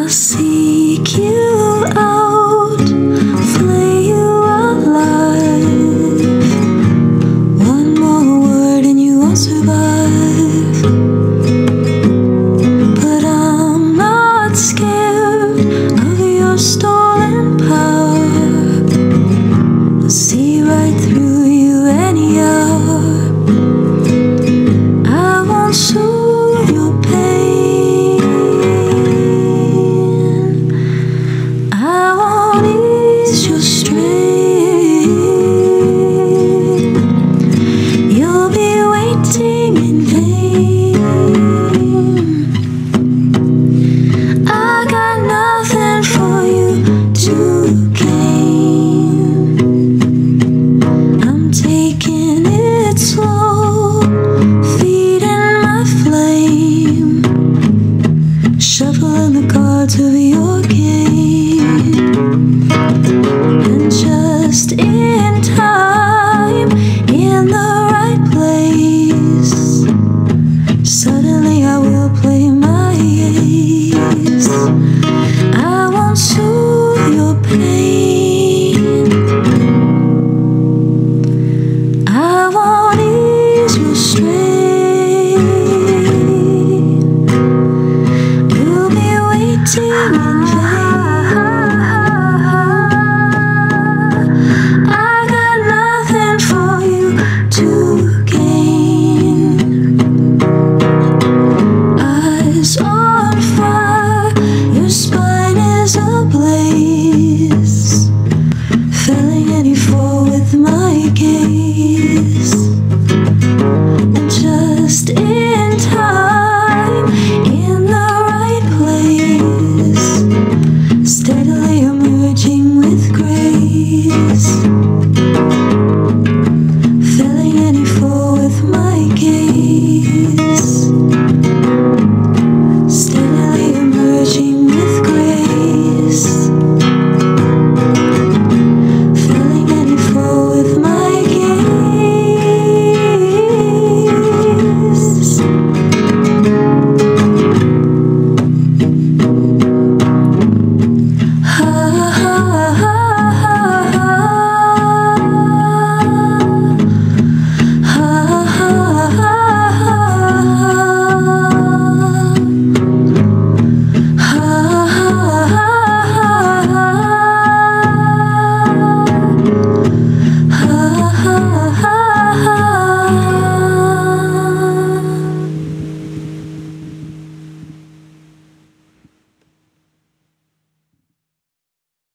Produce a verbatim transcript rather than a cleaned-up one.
seek you out, flay you alive. One more word and you won't survive. But I'm not scared of your stolen power. I'll see right through you any hour. I won't soothe your pain. I won't ease your strain. You'll be waiting in vain. I got nothing for you to gain. I'm taking it slow, feeding my flame, shuffling the cards of your game. And just in time, in the right place, suddenly I will play my ace. I won't soothe your pain. I won't ease your strain. You'll be waiting in vain. I got nothing for you to gain. Eyes on fire, your spine is ablaze, felling any foe with my gaze. And just in time, in the right place, steadily emerging with grace, felling any foe with my gaze, steadily emerging with grace, filling any foe with my gaze. Ha ha ha ha ha. Ha ha ha ha. Ha ha ha ha.